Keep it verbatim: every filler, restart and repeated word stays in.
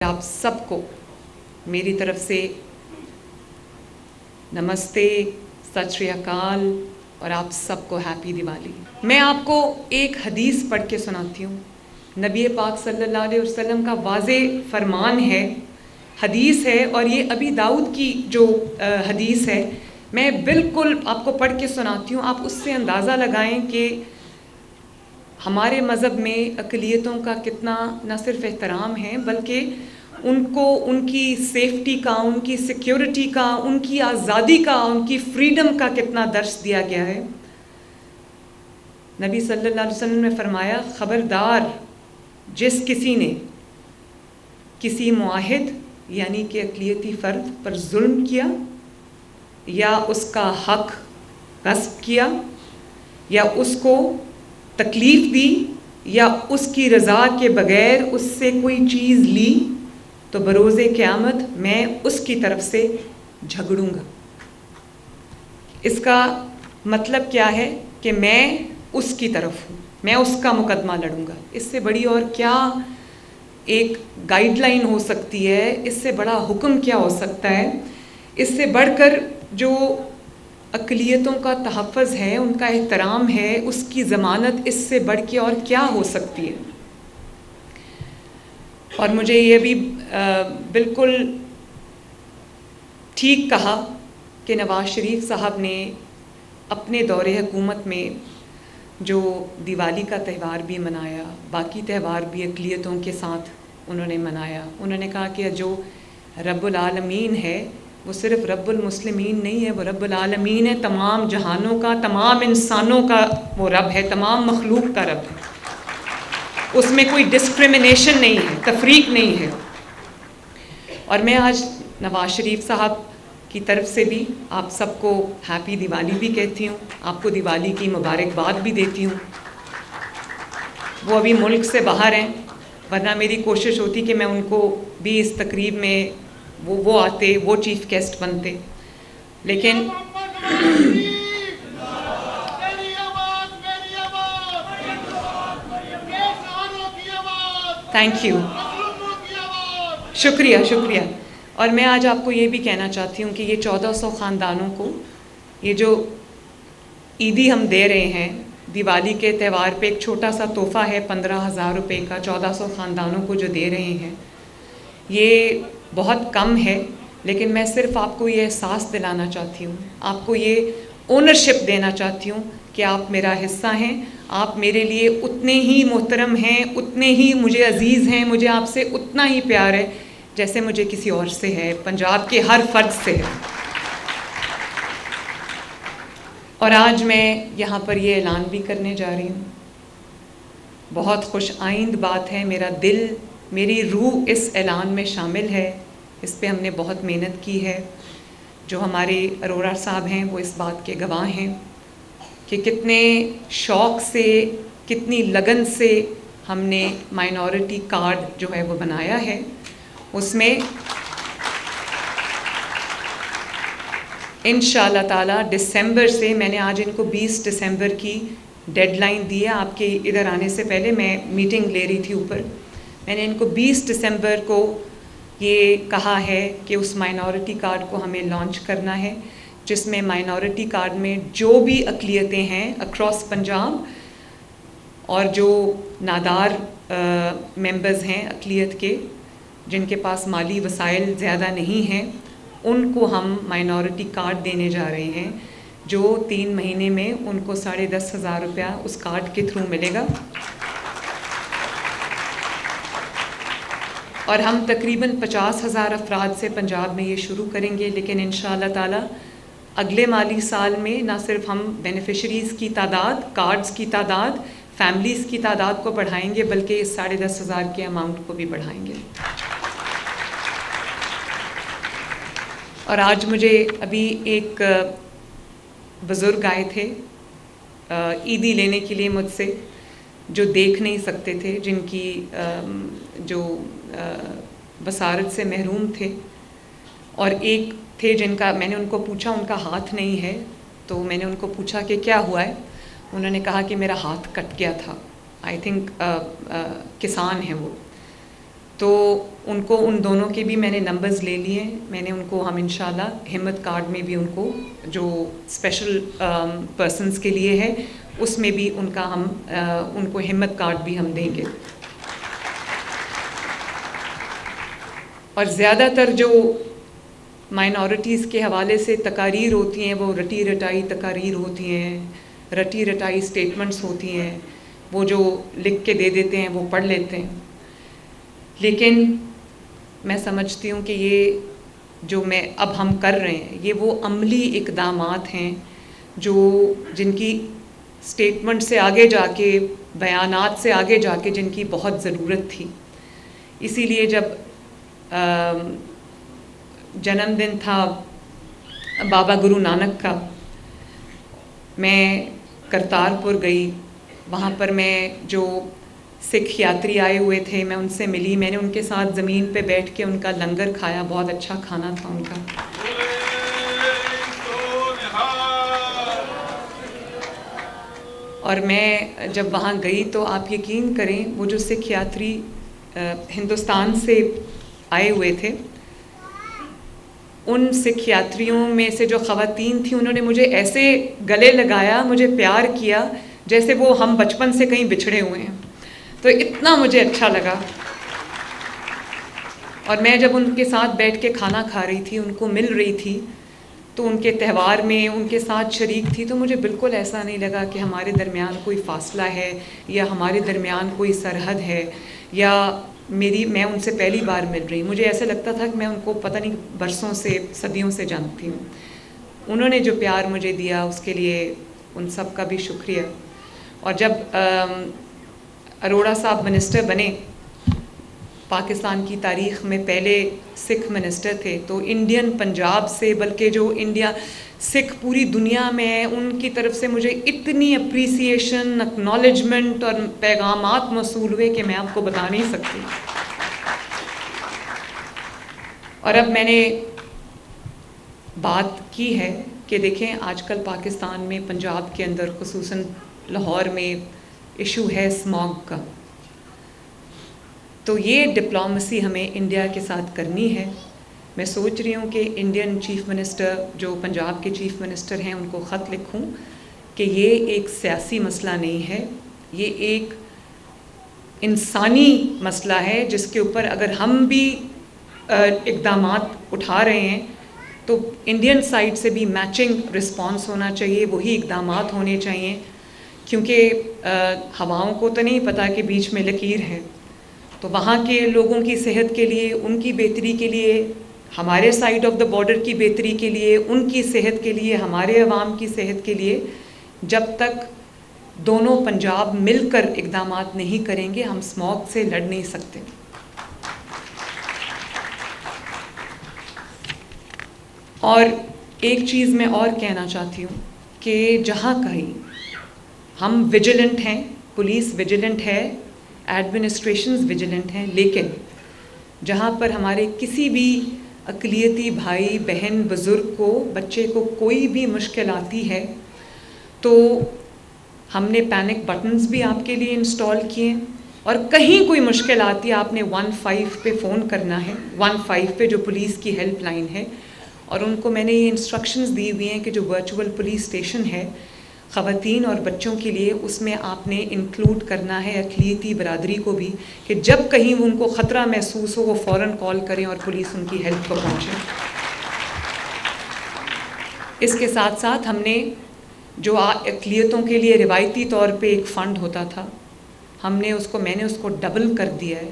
आप सबको मेरी तरफ से नमस्ते, सत श्री अकाल और आप सबको हैप्पी दिवाली। मैं आपको एक हदीस पढ़ के सुनाती हूँ। नबी पाक सल्लल्लाहु अलैहि वसल्लम का वाज़े फरमान है, हदीस है, और ये अभी दाऊद की जो हदीस है मैं बिल्कुल आपको पढ़ के सुनाती हूँ। आप उससे अंदाज़ा लगाएं कि हमारे मज़हब में अक़लियतों का कितना न सिर्फ एहतराम है बल्कि उनको उनकी सेफ्टी का, उनकी सिक्योरिटी का, उनकी आज़ादी का, उनकी फ्रीडम का कितना दर्स दिया गया है। नबी सल्लल्लाहु अलैहि वसल्लम ने फरमाया, ख़बरदार जिस किसी ने किसी मुआहिद यानी कि अक़लियती फ़र्द पर जुल्म किया या उसका हक़ गस्ब किया या उसको तकलीफ़ दी या उसकी रज़ा के बग़ैर उससे कोई चीज़ ली तो बरोज़े क़यामत मैं उसकी तरफ से झगड़ूंगा। इसका मतलब क्या है कि मैं उसकी तरफ हूँ, मैं उसका मुकदमा लड़ूंगा। इससे बड़ी और क्या एक गाइडलाइन हो सकती है, इससे बड़ा हुक्म क्या हो सकता है। इससे बढ़कर जो अक़लियतों का तहफ़्फ़ुज़ है, उनका एहतराम है, उसकी ज़मानत इससे बढ़ के और क्या हो सकती है। और मुझे ये भी बिल्कुल ठीक कहा कि नवाज़ शरीफ साहब ने अपने दौरे हुकूमत में जो दिवाली का त्यौहार भी मनाया, बाकी त्यौहार भी अक़लियतों के साथ उन्होंने मनाया। उन्होंने कहा कि जो रब्बुल आलमीन है वो सिर्फ़ रब्बुल मुस्लिमीन नहीं है, वो रब्बुल आलमीन है, तमाम जहानों का, तमाम इंसानों का वो रब है, तमाम मखलूक का रब है। उसमें कोई डिस्क्रिमिनेशन नहीं है, तफरीक नहीं है। और मैं आज नवाज़ शरीफ साहब की तरफ से भी आप सबको हैप्पी दिवाली भी कहती हूँ, आपको दिवाली की मुबारकबाद भी देती हूँ। वो अभी मुल्क से बाहर हैं, वरना मेरी कोशिश होती कि मैं उनको भी इस तकरीब में वो वो आते, वो चीफ़ गेस्ट बनते, लेकिन थैंक यू, शुक्रिया शुक्रिया। और मैं आज आपको ये भी कहना चाहती हूँ कि ये चौदह सौ ख़ानदानों को ये जो ईदी हम दे रहे हैं, दिवाली के त्यौहार पे एक छोटा सा तोहफ़ा है पंद्रह हज़ार रुपये का, चौदह सौ ख़ानदानों को जो दे रहे हैं, ये बहुत कम है। लेकिन मैं सिर्फ़ आपको ये एहसास दिलाना चाहती हूँ, आपको ये ओनरशिप देना चाहती हूँ कि आप मेरा हिस्सा हैं, आप मेरे लिए उतने ही मोहतरम हैं, उतने ही मुझे अज़ीज़ हैं, मुझे आपसे उतना ही प्यार है जैसे मुझे किसी और से है, पंजाब के हर फ़र्द से है। और आज मैं यहाँ पर ये ऐलान भी करने जा रही हूँ, बहुत खुश आइंद बात है, मेरा दिल, मेरी रूह इस ऐलान में शामिल है। इस पे हमने बहुत मेहनत की है। जो हमारे अरोड़ा साहब हैं वो इस बात के गवाह हैं कि कितने शौक़ से, कितनी लगन से हमने माइनॉरिटी कार्ड जो है वो बनाया है। उसमें इंशाअल्लाह ताला दिसंबर से, मैंने आज इनको बीस दिसंबर की डेडलाइन दी है। आपके इधर आने से पहले मैं मीटिंग ले रही थी ऊपर, मैंने इनको बीस दिसंबर को ये कहा है कि उस माइनॉरिटी कार्ड को हमें लॉन्च करना है, जिसमें माइनॉरिटी कार्ड में जो भी अक़लियतें हैं अक्रॉस पंजाब और जो नादार मेंबर्स हैं अक़लियत के, जिनके पास माली वसाइल ज़्यादा नहीं हैं, उनको हम माइनॉरिटी कार्ड देने जा रहे हैं, जो तीन महीने में उनको साढ़े दस हज़ार रुपया उस कार्ड के थ्रू मिलेगा। और हम तकरीबन पचास हज़ार अफराद से पंजाब में ये शुरू करेंगे, लेकिन इंशाअल्लाह ताला अगले माली साल में ना सिर्फ हम बेनिफिशरीज़ की तादाद, कार्ड्स की तादाद, फैमिलीज़ की तादाद को बढ़ाएंगे, बल्कि इस साढ़े दस हज़ार के अमाउंट को भी बढ़ाएंगे। और आज मुझे अभी एक बुज़ुर्ग आए थे ईदी लेने के लिए मुझसे, जो देख नहीं सकते थे, जिनकी जो बसारत से महरूम थे, और एक थे जिनका, मैंने उनको पूछा, उनका हाथ नहीं है, तो मैंने उनको पूछा कि क्या हुआ है। उन्होंने कहा कि मेरा हाथ कट गया था। आई थिंक किसान हैं वो। تو ان کو ان دونوں کے بھی میں نے نمبرز لے لیے ہیں. میں نے ان کو ہم انشاءاللہ ہمت کارڈ میں بھی ان کو جو اسپیشل پرسنز کے لیے ہے اس میں بھی ان کا ہم ان کو ہمت کارڈ بھی ہم دیں گے. اور زیادہ تر جو مائنورٹیز کے حوالے سے تقاریر ہوتی ہیں وہ رٹی رٹائی تقاریر ہوتی ہیں, رٹی رٹائی اسٹیٹمنٹس ہوتی ہیں, وہ جو لکھ کے دے دیتے ہیں وہ پڑھ لیتے ہیں. لیکن میں سمجھتی ہوں کہ یہ جو میں اب ہم کر رہے ہیں یہ وہ عملی اقدامات ہیں جو جن کی اسٹیٹمنٹ سے آگے جا کے, بیانات سے آگے جا کے جن کی بہت ضرورت تھی. اسی لیے جب جنم دن تھا بابا گرو نانک کا, میں کرتارپور گئی. وہاں پر میں جو سکھ یاتری آئے ہوئے تھے میں ان سے ملی, میں نے ان کے ساتھ زمین پہ بیٹھ کے ان کا لنگر کھایا, بہت اچھا کھانا تھا ان کا. اور میں جب وہاں گئی تو آپ یقین کریں وہ جو سکھ یاتری ہندوستان سے آئے ہوئے تھے ان سکھ یاتریوں میں سے جو خواتین تھیں انہوں نے مجھے ایسے گلے لگایا, مجھے پیار کیا جیسے وہ ہم بچپن سے کہیں بچھڑے ہوئے ہیں. تو اتنا مجھے اچھا لگا. اور میں جب ان کے ساتھ بیٹھ کے کھانا کھا رہی تھی, ان کو مل رہی تھی, تو ان کے تہوار میں ان کے ساتھ شریک تھی, تو مجھے بالکل ایسا نہیں لگا کہ ہمارے درمیان کوئی فاصلہ ہے یا ہمارے درمیان کوئی سرحد ہے یا میری میں ان سے پہلی بار مل رہی. مجھے ایسے لگتا تھا کہ میں ان کو پتہ نہیں برسوں سے صدیوں سے جانتی ہوں. انہوں نے جو پیار مجھے دیا اس کے لیے ان سب کا بھی شکریہ. اور جب اروڑا صاحب منسٹر بنے, پاکستان کی تاریخ میں پہلے سکھ منسٹر تھے, تو انڈین پنجاب سے بلکہ جو انڈیا سکھ پوری دنیا میں ہے ان کی طرف سے مجھے اتنی اپریسیشن, اکنالجمنٹ اور پیغامات موصول ہوئے کہ میں آپ کو بتا نہیں سکتی. اور اب میں نے بات کی ہے کہ دیکھیں آج کل پاکستان میں پنجاب کے اندر خصوصاً لاہور میں ایشو ہے اسماگ کا. تو یہ ڈپلومسی ہمیں انڈیا کے ساتھ کرنی ہے. میں سوچ رہی ہوں کہ انڈین چیف منسٹر جو پنجاب کے چیف منسٹر ہیں ان کو خط لکھوں کہ یہ ایک سیاسی مسئلہ نہیں ہے, یہ ایک انسانی مسئلہ ہے جس کے اوپر اگر ہم بھی اقدامات اٹھا رہے ہیں تو انڈین سائڈ سے بھی میچنگ رسپانس ہونا چاہیے, وہی اقدامات ہونے چاہیے. کیونکہ ہواؤں کو تو نہیں پتہ کہ بیچ میں لکیر ہے, تو وہاں کے لوگوں کی صحت کے لیے, ان کی بہتری کے لیے, ہمارے سائڈ آف دا بارڈر کی بہتری کے لیے, ان کی صحت کے لیے, ہمارے عوام کی صحت کے لیے, جب تک دونوں پنجاب مل کر اقدامات نہیں کریں گے ہم اسموگ سے لڑ نہیں سکتے. اور ایک چیز میں اور کہنا چاہتی ہوں کہ جہاں کہیں ہم ویجیلنٹ ہیں, پولیس ویجیلنٹ ہے, ایڈمنسٹریشنز ویجیلنٹ ہیں, لیکن جہاں پر ہمارے کسی بھی اقلیتی بھائی بہن بزرگ کو, بچے کو کوئی بھی مشکل آتی ہے تو ہم نے پینک بٹنز بھی آپ کے لیے انسٹال کیے. اور کہیں کوئی مشکل آتی ہے آپ نے ون فائیو پہ فون کرنا ہے, ون فائیو پہ جو پولیس کی ہیلپ لائن ہے. اور ان کو میں نے یہ انسٹرکشنز دی ہوئی ہیں کہ جو ورچوئل پولیس اسٹیشن ہے خواتین اور بچوں کے لیے, اس میں آپ نے انکلوڈ کرنا ہے اقلیتی برادری کو بھی, کہ جب کہیں وہ ان کو خطرہ محسوس ہو وہ فوراً کال کریں اور پولیس ان کی ہیلپ کو پہنچے. اس کے ساتھ ساتھ ہم نے جو اقلیتوں کے لیے روایتی طور پہ ایک فنڈ ہوتا تھا, ہم نے اس کو میں نے اس کو ڈبل کر دیا ہے.